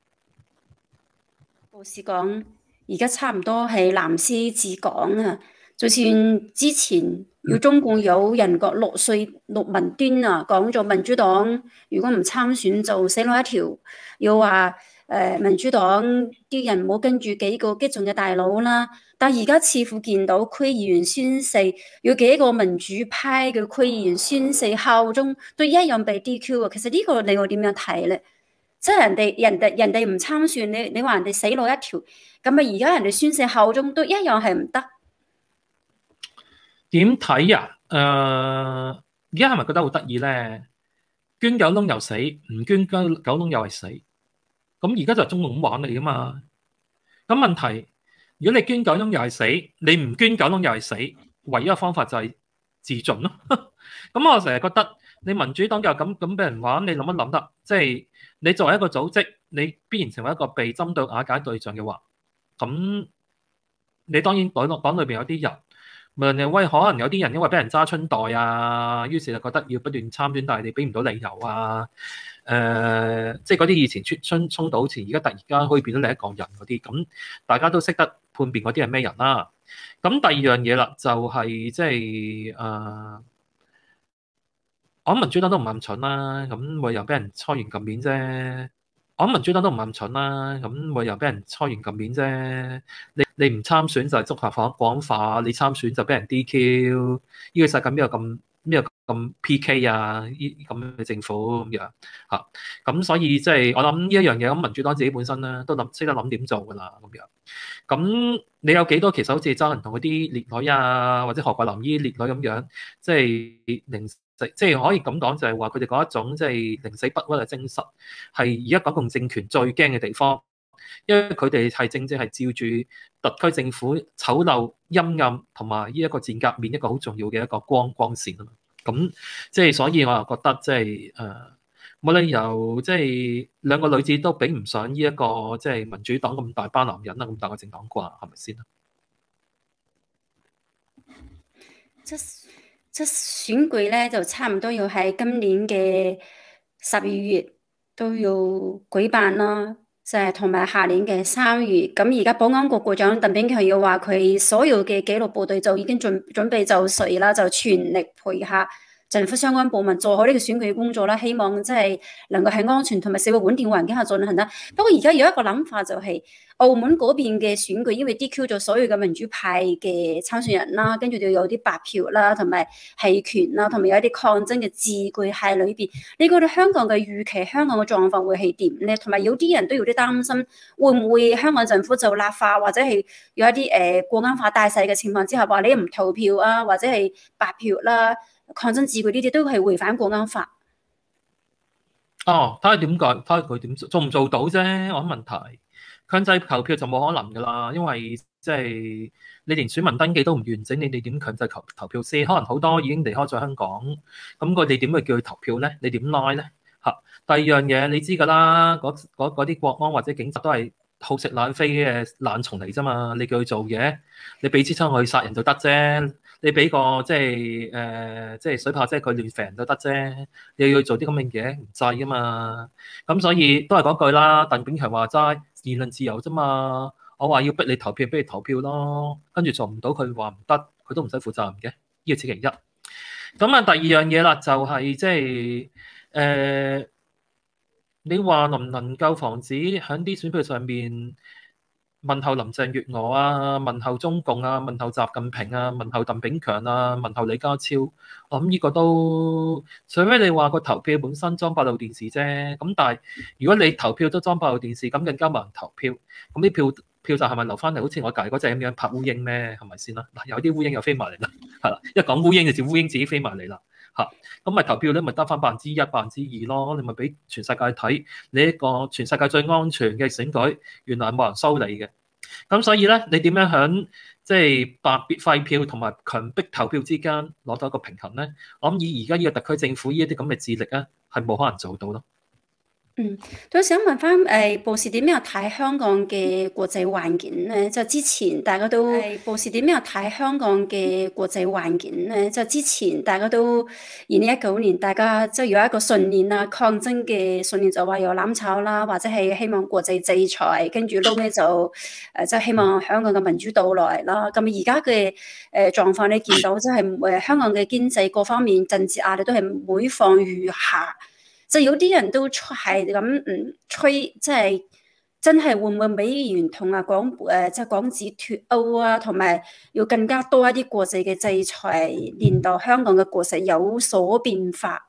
[SPEAKER 2] 報時講，而家差唔多係藍絲治港啊！就算之前要中共有人講六歲陸文端啊，講咗民主黨如果唔參選就死路一條，要話誒民主黨啲人唔好跟住幾個激進嘅大佬啦。但而家似乎見到區議員宣誓，有幾個民主派嘅區議員宣誓效忠，都一樣被 D Q 啊！其實呢個你我點樣睇咧？即係人哋人哋人哋唔參選，你你話人哋死路一條，咁啊而家人哋宣誓效忠都一樣係唔得。
[SPEAKER 1] 點睇啊？誒、呃，而家係咪覺得好得意咧？捐狗窿又死，唔捐狗狗窿又係死。咁而家就係中共咁玩你噶嘛？咁問題，如果你捐狗窿又係死，你唔捐狗窿又係死，唯一嘅方法就係自盡咯。咁我成日覺得你民主黨又咁咁俾人玩，你諗一諗得，即係你作為一個組織，你必然成為一個被針對瓦解對象嘅話，咁你當然黨黨裏邊有啲人。無論係威，可能有啲人因為俾人揸春袋啊，於是就覺得要不斷參選，但係你俾唔到理由啊。誒、呃，即係嗰啲以前衝衝到前，而家突然間可以變到另一個人嗰啲，咁大家都識得判別嗰啲係咩人啦。咁第二樣嘢啦，就係即係誒，我諗民主黨都唔係咁蠢啦，咁咪又俾人搓完撳面啫。我諗民主黨都唔係咁蠢啦，咁咪又俾人搓完撳面啫。你你唔參選就係觸犯國安法，你參選就俾人 D Q。呢個世界邊有咁邊有咁 P K 啊？呢咁嘅政府咁樣嚇，咁所以即係我諗呢一樣嘢，咁民主黨自己本身咧都諗識得諗點做㗎啦咁樣。咁你有幾多其實好似周文同嗰啲烈女啊，或者何桂林依烈女咁樣，即係零。即係可以咁講，就係話佢哋嗰一種即係寧死不屈嘅精神，係而家港共政權最驚嘅地方，因為佢哋係正正係照住特區政府醜陋、陰暗同埋呢一個賤格面一個好重要嘅一個光光線啊嘛。咁即係所以我又覺得即係誒冇理由即係兩個女子都比唔上呢一個即係民主黨咁大班男人啊，咁大個政黨啩，係咪先啊？
[SPEAKER 2] 即即選舉咧，就差唔多要喺今年嘅十二月都要舉辦啦，就係同埋下年嘅三月。咁而家保安局局長鄧炳強要話佢所有嘅紀律部隊就已經準準備就緒啦，就全力配合政府相關部門做好呢個選舉工作啦。希望即係能夠喺安全同埋社會穩定環境下進行啦。不過而家有一個諗法就係、是。澳門嗰邊嘅選舉，因為 D Q 咗所有嘅民主派嘅參選人啦，跟住就有啲白票啦，同埋棄權啦，同埋有一啲抗爭嘅字句喺裏邊。你覺得香港嘅預期，香港嘅狀況會係點咧？同埋有啲人都有啲擔心，會唔會香港政府就立法，或者係有一啲誒、呃、國安法大勢嘅情況之下，話你唔投票啊，或者係白票啦、抗爭字句呢啲都係違反國安法。
[SPEAKER 1] 哦，睇下點講，睇下佢點做，做唔做到啫？我諗問題。強制投票就冇可能㗎啦，因為即係你連選民登記都唔完整，你哋點強制投投票先？可能好多已經離開咗香港，咁佢哋點去叫佢投票咧？你點拉咧？嚇！第二樣嘢你知㗎啦，嗰啲國安或者警察都係好食懶飛嘅懶蟲嚟啫嘛，你叫佢做嘢，你俾支槍去殺人就得啫。你俾個即係誒，即係水炮車佢亂射人都得啫。你要做啲咁嘅嘢唔制㗎嘛。咁所以都係嗰句啦。鄧炳強話齋言論自由啫嘛。我話要逼你投票，逼你投票咯。跟住做唔到，佢話唔得，佢都唔使負責任嘅。呢個此其一。咁啊，第二樣嘢啦，就係即係誒，你話能唔能夠防止喺啲選票上面？問候林鄭月娥啊，問候中共啊，問候習近平啊，問候鄧炳強啊，問候李家超，我諗呢個都，除非你話個投票本身裝閉路電視啫，咁但係如果你投票都裝閉路電視，咁更加冇人投票，咁啲票票站係咪留翻嚟？好似我隔離嗰隻咁樣拍烏蠅咩？係咪先啦？嗱，有啲烏蠅又飛埋嚟啦，係啦，一講烏蠅就似烏蠅自己飛埋嚟啦。嚇，咁咪投票咧，咪得翻百分之一、百分之二咯。你咪俾全世界睇，你一個全世界最安全嘅選舉，原來冇人收你嘅。 咁所以咧，你點樣響即係白廢票同埋強迫投票之間攞到一個平衡咧？我諗以而家呢個特區政府呢一啲咁嘅智力咧，係冇可能做到咯。
[SPEAKER 2] 嗯，都想問翻誒，報時點樣睇香港嘅國際環境咧？就之前大家都誒，報時點樣睇香港嘅國際環境咧？就之前大家都二零一九年，大家即係有一個信念啦，抗爭嘅信念就話有攬炒啦，或者係希望國際制裁，跟住撈尾就誒，即係希望香港嘅民主到來啦。咁而家嘅誒狀況，你見到即係誒香港嘅經濟各方面政治壓力都係每況愈下。就有啲人都係咁嗯吹，即係真係會唔會美元同啊港誒即係港紙脫歐啊，同埋要更加多一啲國際嘅制裁，令到香港嘅國勢有所變化？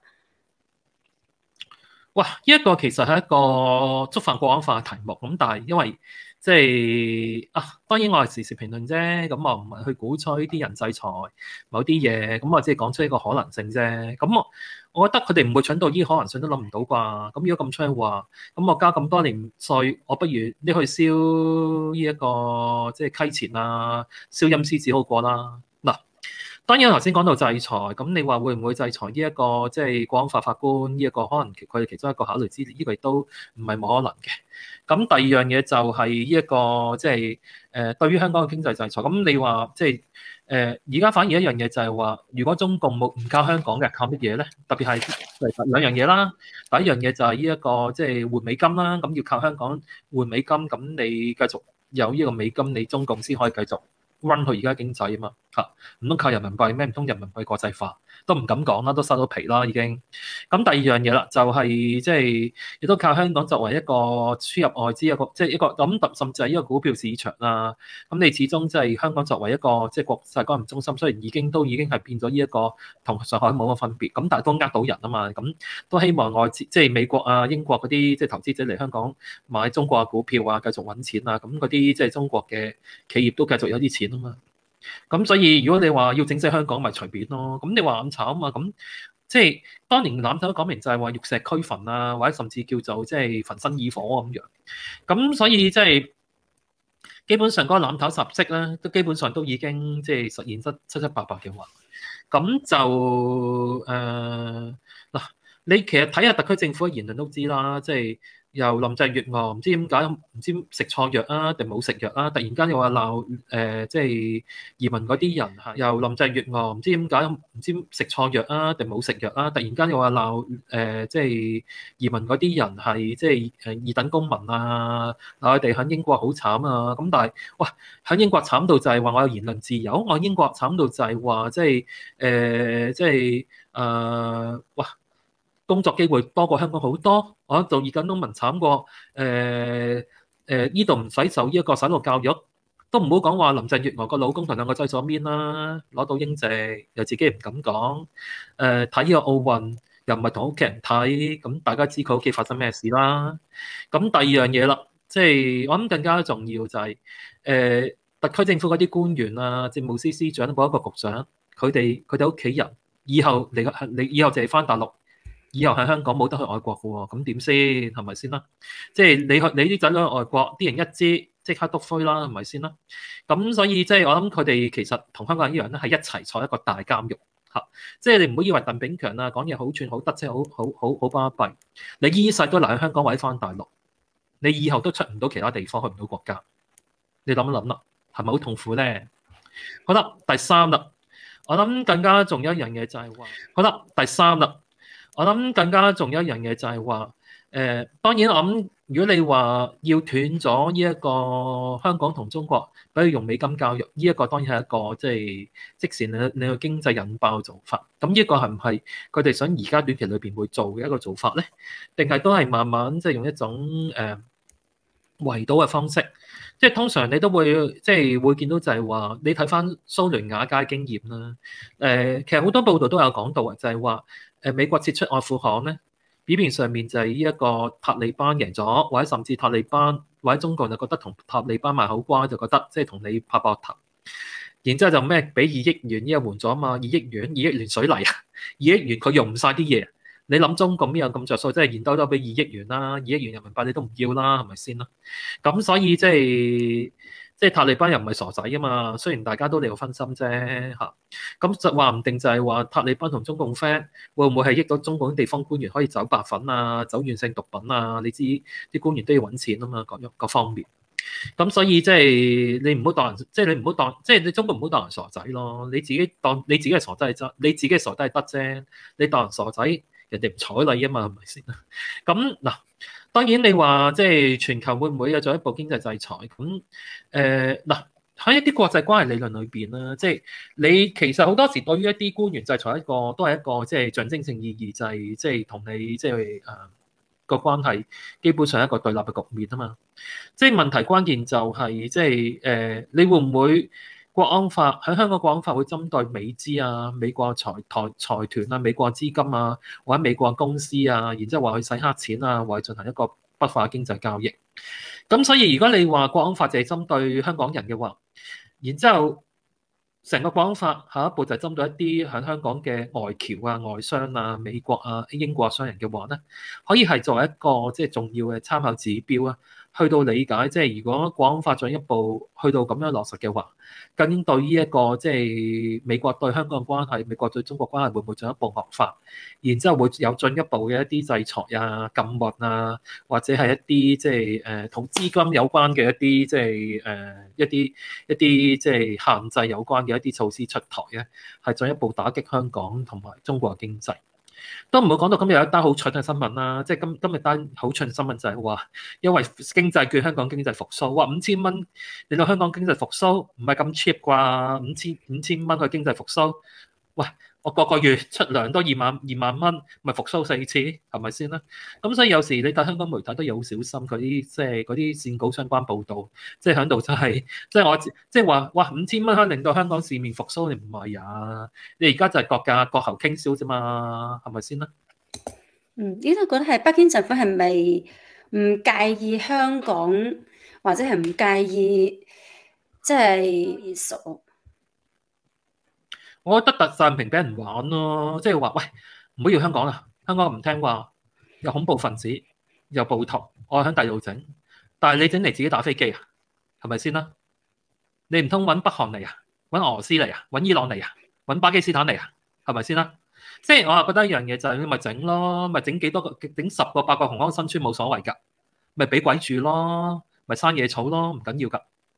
[SPEAKER 1] 哇！呢一個其實係一個觸犯國安法嘅題目，咁但係因為即係啊，當然我係時事評論啫，咁我唔係去鼓吹啲人制裁某啲嘢，咁我只係講出一個可能性啫。咁我我覺得佢哋唔會蠢到呢可能性都諗唔到啩。咁如果咁吹話，咁我交咁多年稅，我不如你去燒呢一個即係溪錢啊，燒陰司紙好過啦。嗱。當然，頭先講到制裁，咁你話會唔會制裁呢一個即係國安法法官呢一個可能佢哋其中一個考慮之列，呢個亦都唔係冇可能嘅。咁第二樣嘢就係呢一個即係誒對於香港嘅經濟制裁。咁你話即係誒而家反而一樣嘢就係話，如果中共冇唔靠香港嘅，靠乜嘢咧？特別係兩樣嘢啦。第一樣嘢就係呢一個即係換美金啦。咁要靠香港換美金，咁你繼續有呢個美金，你中共先可以繼續run 佢而家經濟啊嘛嚇，唔通靠人民幣咩？唔通人民幣國際化都唔敢講啦，都收到皮啦已經。咁第二樣嘢啦，就係即係亦都靠香港作為一個輸入外資一個即係一個咁，甚至係一個股票市場啦。咁你始終即係香港作為一個即係國際金融中心，雖然已經都已經係變咗呢一個同上海冇乜分別，咁但係都呃到人啊嘛。咁都希望外資即係美國啊、英國嗰啲即係投資者嚟香港買中國嘅股票啊，繼續揾錢啊。咁嗰啲即係中國嘅企業都繼續有啲錢啊嘛。咁所以如果你話要整死香港，咪隨便咯。咁你話咁炒啊嘛，咁即係當年攬頭講明就係話玉石俱焚啊，或者甚至叫做即係焚身以火咁樣。咁所以即係基本上嗰個攬頭十式咧，都基本上都已經即係實現得七七八八嘅話，咁就誒嗱、呃，你其實睇下特區政府嘅言論都知啦，即係。由林鄭月娥唔知點解唔知食錯藥啊，定冇食藥啊？突然間又話鬧誒，即係移民嗰啲人嚇。由林鄭月娥唔知點解唔知食錯藥啊，定冇食藥啊？突然間又話鬧誒，即係移民嗰啲人係即係誒二等公民啊，鬧佢哋喺英國好慘啊！咁但係哇，喺英國慘到就係話我有言論自由，我英國慘到就係話即係誒，即係誒哇！工作機會多過香港好多，我做二等公民慘過誒誒呢度唔使受呢一個洗腦教育，都唔好講話林鄭月娥個老公同兩個仔咗邊啦，攞到英籍又自己唔敢講，誒睇呢個奧運又唔係同屋企人睇，咁大家知佢屋企發生咩事啦。咁第二樣嘢啦，即係我諗更加重要就係誒特區政府嗰啲官員啊，政務司司長嗰一個局長，佢哋佢哋屋企人以後嚟你以後就係返大陸。以後喺香港冇得去外國嘅喎，咁點先係咪先啦？即係你去你啲仔女去外國，啲人一知即刻篤灰啦，係咪先啦？咁所以即係我諗佢哋其實同香港人一樣咧，係一齊坐一個大監獄嚇。即係你唔好以為鄧炳強啊講嘢好串好得，即係好好好好巴閉。你依世都留喺香港或者翻大陸，你以後都出唔到其他地方，去唔到國家。你諗一諗啦，係咪好痛苦咧？好啦，第三啦，我諗更加重要一樣嘢就係話，好啦，第三啦。我諗更加重要一樣嘢就係話，誒、呃、當然我諗，如果你話要斷咗呢一個香港同中國，比如用美金交易，呢、這、一個當然係一個即係即時令你個經濟引爆嘅做法。咁呢一個係唔係佢哋想而家短期裏邊會做嘅一個做法咧？定係都係慢慢即係用一種誒、呃、圍堵嘅方式？即係通常你都會即係會見到就係話，你睇翻蘇聯瓦解經驗啦。誒、呃，其實好多報道都有講到啊，就係話。誒美國撤出阿富汗咧，表面上面就係呢一個塔利班贏咗，或者甚至塔利班或者中國就覺得同塔利班賣口瓜，就覺得即係同你拍膊頭，然之後就咩俾二億元呢個換咗啊嘛，二億元二億元水泥啊，二億元佢用唔晒啲嘢，你諗中共邊有咁着數？即係現兜兜俾二億元啦，二億元人民幣你都唔要啦，係咪先啦？咁所以即係即係塔利班又唔係傻仔啊嘛，雖然大家都嚟有分心啫嚇，咁就話唔定就係話塔利班同中共 friend 會唔會係益到中共地方官員可以走白粉啊、走軟性毒品啊？你知啲官員都要揾錢啊嘛，各樣各方面。咁所以即係你唔好當人，即係你唔好當，即係你中國唔好當人傻仔咯。你自己當你自己係傻仔係得，你自己係傻仔係得啫。你當人傻仔，人哋唔睬你啊嘛，係咪先？咁嗱，當然你話即係全球會唔會有進一步經濟制裁？咁誒嗱喺一啲國際關係理論裏邊啦，即係你其實好多時對於一啲官員制裁一個都係一個即係象徵性意義，就係即係同你即係誒。呃個關係基本上係一個對立嘅局面啊嘛，即係問題關鍵就係即係誒，你會唔會國安法喺香港國安法會針對美資啊、美國財財財團啊、美國資金啊或者美國公司啊，然之後話去洗黑錢啊，或者進行一個不法經濟交易。咁所以如果你話國安法就係針對香港人嘅話，然之後成個國安法下一步就係針對一啲喺香港嘅外僑啊、外商啊、美國啊、英國商人嘅話咧，可以係作為一個即係重要嘅參考指標啊，去到理解即係如果國安法進一步去到咁樣落實嘅話，究竟對於一個即係美國對香港嘅關係、美國對中國關係會唔會進一步惡化？然之後會有進一步嘅一啲制裁啊、禁運啊，或者係一啲即係誒同資金有關嘅一啲即係誒一啲一啲即係限制有關嘅一啲措施出台咧，係進一步打擊香港同埋中國嘅經濟。都唔好講到今日有一單好蠢嘅新聞啦，即係今今日單好蠢嘅新聞就係話，因為經濟券香港經濟復甦，話五千蚊令到香港經濟復甦，唔係咁 cheap 啩？五千五千蚊去經濟復甦，喂！我個個月出糧都二萬二萬蚊，咪復甦四次，係咪先啦？咁所以有時你睇香港媒體都要好小心嗰啲即係嗰啲線稿相關報導，即係喺度真係即係我即係話哇五千蚊可以令到香港市面復甦，你唔係啊？你而家就係國價國喉傾銷啫嘛，係咪先啦？
[SPEAKER 2] 嗯，你都覺得係北京政府係咪唔介意香港，或者係唔介意即係傻？
[SPEAKER 1] 我覺得特習平俾人玩咯，即係話喂，唔好要香港啦，香港唔聽話，有恐怖分子，有暴徒，我喺第度整，但係你整嚟自己打飛機啊，係咪先啦？你唔通揾北韓嚟啊，揾俄羅斯嚟啊，揾伊朗嚟啊，揾巴基斯坦嚟啊，係咪先啦？即係我係覺得一樣嘢就係你咪整咯，咪整幾多個，整十個八個雄安新村冇所謂㗎，咪俾鬼住咯，咪生野草咯，唔緊要㗎。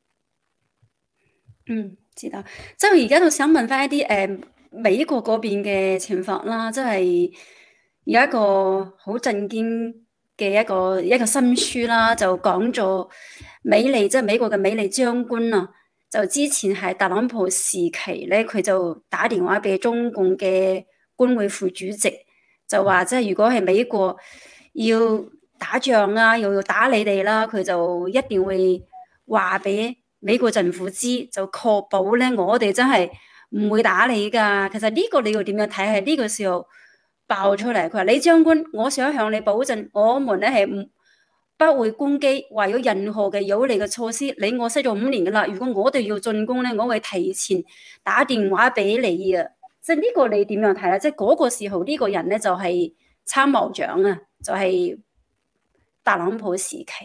[SPEAKER 2] 嗯，知道。即係而家就想問翻一啲誒、呃、美國嗰邊嘅情況啦，即係有一個好震驚嘅一個一個新書啦，就講咗美利即係美國嘅美利將軍啊，就之前係特朗普時期咧，佢就打電話俾中共嘅官會副主席，就話即係如果係美國要打仗啊，又要打你哋啦，佢就一定會話俾美國政府知，就確保咧我哋真係唔會打你噶。其實呢個你要點樣睇？係呢個時候爆出嚟，佢話李將軍，我想向你保證，我們咧係唔不會攻擊，或有任何嘅有利嘅措施。你我識咗五年噶啦，如果我哋要進攻咧，我會提前打電話俾你啊。即係呢個你點樣睇咧？即係嗰個時候呢個人咧就係參謀長啊，就係特朗普時期。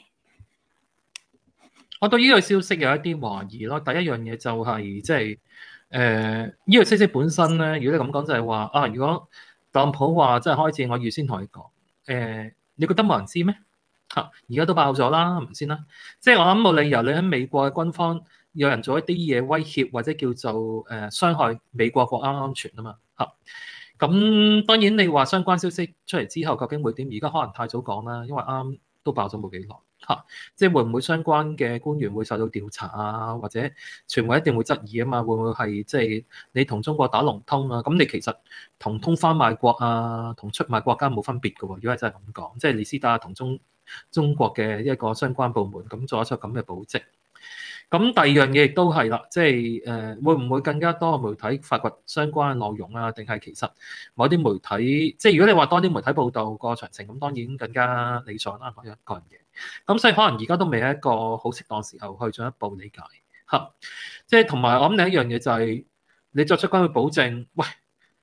[SPEAKER 1] 我對呢個消息有一啲懷疑咯。第一樣嘢就係即係誒呢個消息本身咧，如果你咁講就係話啊，如果特朗普話即係開戰，我預先同你講誒，你覺得冇人知咩？嚇，而家都爆咗啦，係咪先啦？即係我諗冇理由你喺美國嘅軍方有人做一啲嘢威脅或者叫做誒、呃、傷害美國國家安全啊嘛嚇。咁當然你話相關消息出嚟之後究竟會點？而家可能太早講啦，因為啱都爆咗冇幾耐。嚇，即係會唔會相關嘅官員會受到調查啊？或者傳媒一定會質疑啊嘛？會唔會係即係你同中國打龍通啊？咁你其實同通番賣國啊，同出賣國家冇分別嘅喎。如果係真係咁講，即係李斯達同中中國嘅一個相關部門咁做一出咁嘅保證。咁第二樣嘢亦都係啦，即係誒會唔會更加多嘅媒體發掘相關嘅內容啊？定係其實某啲媒體，即係如果你話多啲媒體報導個詳情，咁當然更加理想啦，嗰一個人嘢。咁所以可能而家都未係一個好適當時候去進一步理解嚇。即係同埋我諗另一樣嘢就係你作出關於保證，喂，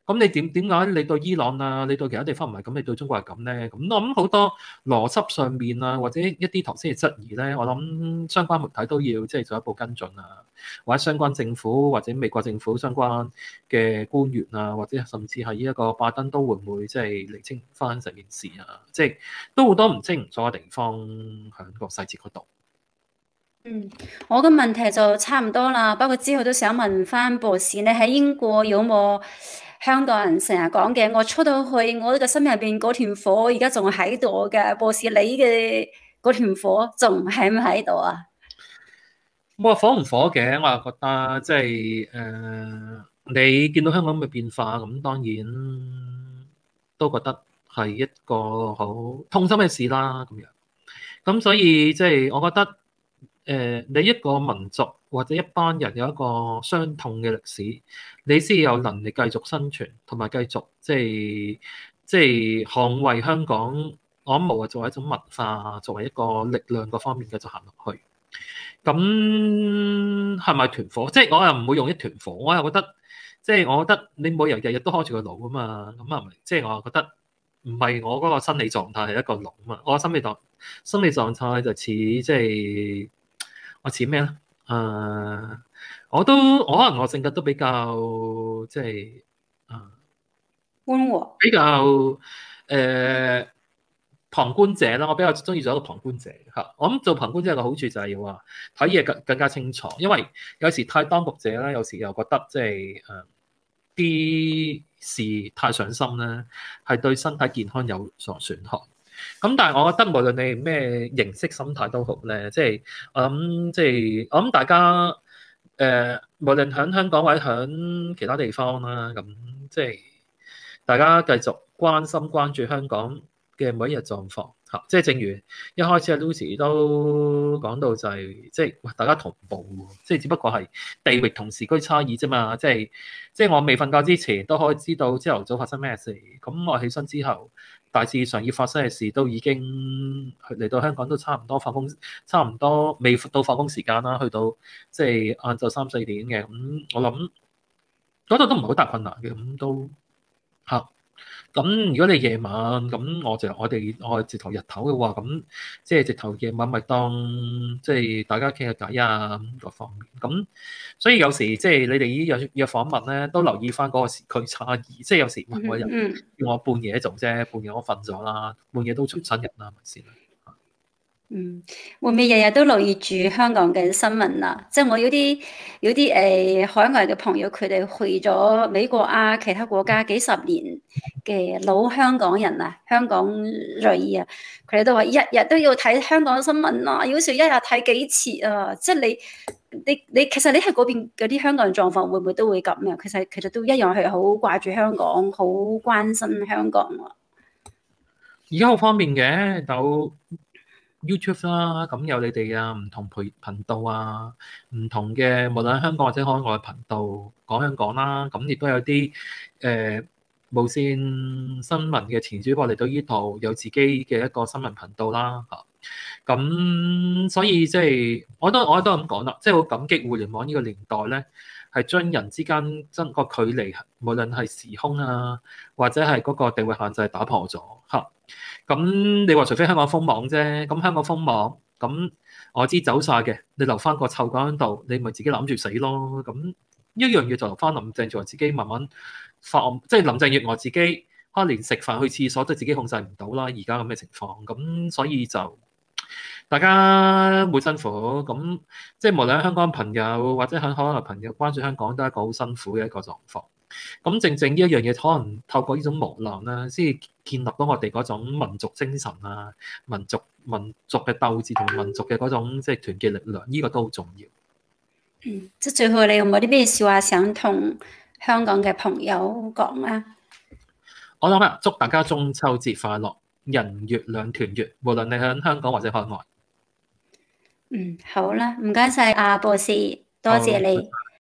[SPEAKER 1] 咁你點點解你對伊朗啊，你對其他地方唔係咁，你對中國係咁咧？咁我諗好多邏輯上面啊，或者一啲頭先嘅質疑咧，我諗相關媒體都要即係做一步跟進啊，或者相關政府或者美國政府相關嘅官員啊，或者甚至係呢一個拜登都會唔會即係釐清翻成件事啊？即係都好多唔清唔楚嘅地方喺個細節嗰度。
[SPEAKER 2] 嗯，我嘅問題就差唔多啦，不過之後都想問翻博士，你喺英國有冇香港人成日講嘅？我出到去，我呢個心入邊嗰團火而家仲喺度嘅。博士，你嘅嗰團火仲喺唔喺度啊？
[SPEAKER 1] 我話火唔火嘅，我又覺得即係誒，你見到香港嘅變化，咁當然都覺得係一個好痛心嘅事啦。咁樣，咁所以即係我覺得。誒、呃，你一個民族或者一班人有一個傷痛嘅歷史，你先有能力繼續生存，同埋繼續即係即係捍衛香港。我諗無謂作為一種文化，作為一個力量各方面繼續行落去。咁係咪團火？即係我又唔會用一團火，我又覺得即係我覺得你每日日日都開住個爐啊嘛。咁係咪？即係我又覺得唔係我嗰個心理狀態係一個爐啊嘛。我心理狀心理狀態就似即係。我似咩咧？誒、uh，我都我可能我性格都比較即係誒
[SPEAKER 2] 溫和，
[SPEAKER 1] 比較誒、呃、旁觀者啦。我比較中意做一個旁觀者嚇。我諗做旁觀者嘅好處就係話睇嘢更更加清楚，因為有時太當局者咧，有時又覺得即係誒啲事太上心咧，係對身體健康有所損害。咁但係我覺得無論你咩形式心態都好咧，即係我諗即係我諗大家誒、呃，無論喺香港或者喺其他地方啦，咁即係大家繼續關心關注香港嘅每一日狀況嚇。即係正如一開始阿 Lucy 都講到就係即係大家同步，即係只不過係地域同時區差異啫嘛。即係即係我未瞓覺之前都可以知道朝頭早發生咩事，咁我起身之後。大致上要發生嘅事都已經嚟到香港都差唔多發工，差唔多未到發工時間啦，去到即係晏晝三四點嘅，咁我諗嗰度都唔係好大困難嘅，咁都嚇。咁如果你夜晚咁，我就我哋我係直頭日頭嘅話，咁即係直頭夜晚咪當即係大家傾下偈啊咁各方面。咁所以有時即係你哋呢有有訪問咧，都留意翻嗰個時區差異。即係有時我日叫我半夜做啫，半夜我瞓咗啦，半夜都重新人啦，係咪先？
[SPEAKER 2] 嗯，會唔會日日都留意住香港嘅新聞啊？即係我有啲有啲誒、呃、海外嘅朋友，佢哋去咗美國啊，其他國家幾十年嘅老香港人啊，香港裔啊，佢哋都話日日都要睇香港新聞啊，有時一日睇幾次啊。即係你你你，其實你喺嗰邊嗰啲香港人狀況會唔會都會咁啊？其實其實都一樣係好掛住香港，好關心香港啊。
[SPEAKER 1] 而家好方便嘅，有 YouTube 啦，咁有你哋啊唔同頻頻道啊，唔同嘅無論香港或者海外頻道講香港啦，咁亦都有啲誒、呃、無線新聞嘅前主播嚟到呢度，有自己嘅一個新聞頻道啦嚇。咁所以即係我都我都咁講啦，即係好感激互聯網呢個年代咧，係將人之間真個距離，無論係時空啊，或者係嗰個地域限制打破咗嚇。咁你話除非香港封網啫，咁香港封網，咁我知走晒嘅，你留翻個臭狗喺度，你咪自己攬住死咯。咁一樣嘢就留翻林鄭月娥自己慢慢發，即係林鄭月娥自己可能連食飯去廁所都自己控制唔到啦。而家咁嘅情況，咁所以就大家會辛苦。咁即係無論香港朋友或者喺海外朋友關注香港，都係一個好辛苦嘅一個狀況。咁正正呢一樣嘢，可能透過呢種磨難啦，先至建立到我哋嗰種民族精神啊、民族民族嘅鬥志同民族嘅嗰種即係團結力量，呢、這個都好重要。
[SPEAKER 2] 嗯，即係最後你有冇啲咩說話想同香港嘅朋友講啊？
[SPEAKER 1] 我諗啊，祝大家中秋節快樂，人月兩團圓，無論你喺香港或者海外。
[SPEAKER 2] 嗯，好啦，唔該晒阿博士，多謝你。